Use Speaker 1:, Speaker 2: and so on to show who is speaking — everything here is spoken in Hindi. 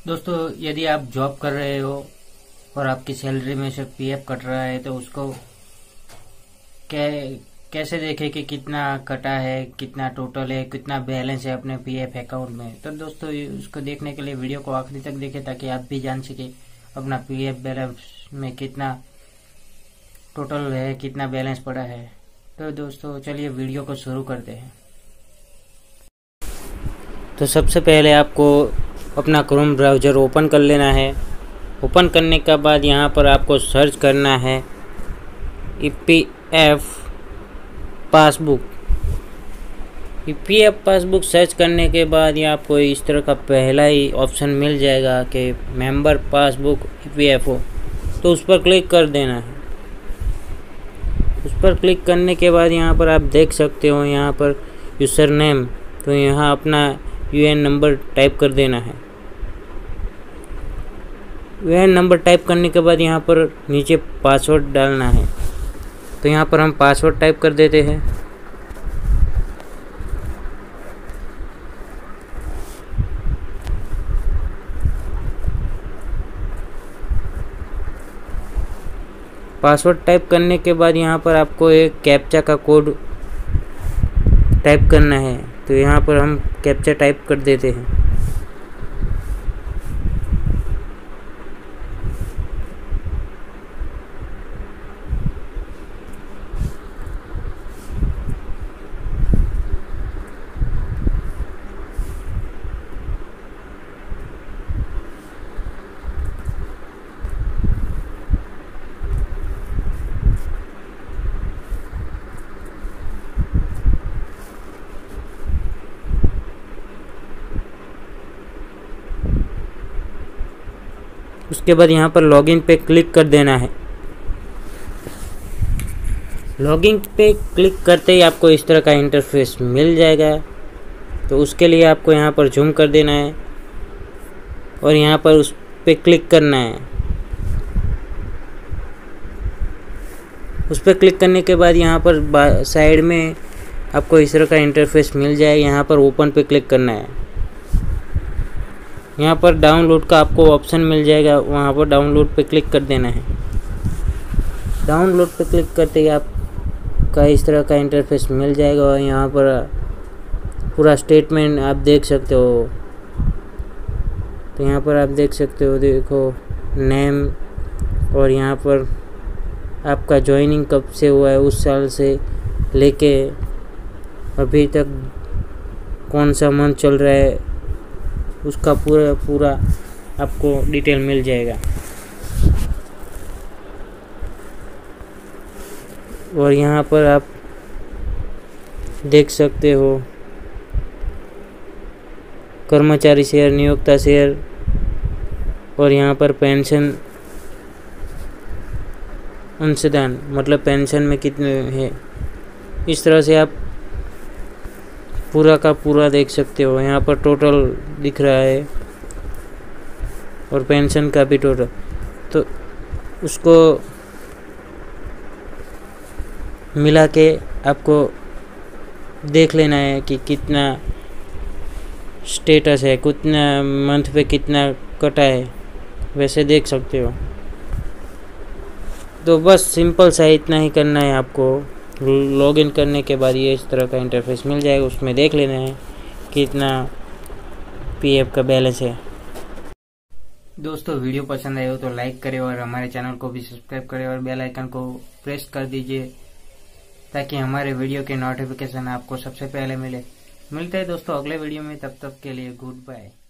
Speaker 1: दोस्तों, यदि आप जॉब कर रहे हो और आपकी सैलरी में से पीएफ कट रहा है तो उसको कैसे देखें कि कितना कटा है, कितना टोटल है, कितना बैलेंस है अपने पीएफ अकाउंट में। तो दोस्तों, उसको देखने के लिए वीडियो को आखिरी तक देखें ताकि आप भी जान सके अपना पीएफ बैलेंस में कितना टोटल है, कितना बैलेंस पड़ा है। तो दोस्तों चलिए वीडियो को शुरू करते हैं। तो सबसे पहले आपको अपना क्रोम ब्राउज़र ओपन कर लेना है। ओपन करने के बाद यहाँ पर आपको सर्च करना है EPF passbook. EPF passbook search करने के बाद ये आपको इस तरह का पहला ही ऑप्शन मिल जाएगा कि मेंबर पासबुक ईपीएफओ, तो उस पर क्लिक कर देना है। उस पर क्लिक करने के बाद यहाँ पर आप देख सकते हो यहाँ पर यूज़र नेम, तो यहाँ अपना यूएन नंबर टाइप कर देना है। यूएन नंबर टाइप करने के बाद यहाँ पर नीचे पासवर्ड डालना है, तो यहाँ पर हम पासवर्ड टाइप कर देते हैं। पासवर्ड टाइप करने के बाद यहाँ पर आपको एक कैप्चा का कोड टाइप करना है, तो यहाँ पर हम कैप्चा टाइप कर देते हैं। उसके बाद यहाँ पर लॉगिन पे क्लिक कर देना है। लॉगिन पे क्लिक करते ही आपको इस तरह का इंटरफेस मिल जाएगा। तो उसके लिए आपको यहाँ पर जूम कर देना है और यहाँ पर उस पे क्लिक करना है। उस पर क्लिक करने के बाद यहाँ पर साइड में आपको इस तरह का इंटरफेस मिल जाएगा। यहाँ पर ओपन पे क्लिक करना है। यहाँ पर डाउनलोड का आपको ऑप्शन मिल जाएगा, वहाँ पर डाउनलोड पे क्लिक कर देना है। डाउनलोड पे क्लिक करते ही आपका इस तरह का इंटरफेस मिल जाएगा और यहाँ पर पूरा स्टेटमेंट आप देख सकते हो। तो यहाँ पर आप देख सकते हो, देखो नेम, और यहाँ पर आपका ज्वाइनिंग कब से हुआ है, उस साल से लेके अभी तक कौन सा मंथ चल रहा है, उसका पूरा आपको डिटेल मिल जाएगा। और यहाँ पर आप देख सकते हो कर्मचारी शेयर, नियोक्ता शेयर, और यहाँ पर पेंशन अंशदान, मतलब पेंशन में कितने हैं, इस तरह से आप पूरा का पूरा देख सकते हो। यहाँ पर टोटल दिख रहा है और पेंशन का भी टोटल, तो उसको मिला के आपको देख लेना है कि कितना स्टेटस है, कितना मंथ पे कितना कटा है, वैसे देख सकते हो। तो बस सिंपल सा इतना ही करना है आपको। लॉगिन करने के बाद ये इस तरह का इंटरफेस मिल जाएगा, उसमें देख लेना है कितना पीएफ का बैलेंस है। दोस्तों, वीडियो पसंद आए हो तो लाइक करें और हमारे चैनल को भी सब्सक्राइब करें और बेल आइकन को प्रेस कर दीजिए ताकि हमारे वीडियो के नोटिफिकेशन आपको सबसे पहले मिले। मिलते हैं दोस्तों अगले वीडियो में, तब तक के लिए गुड बाय।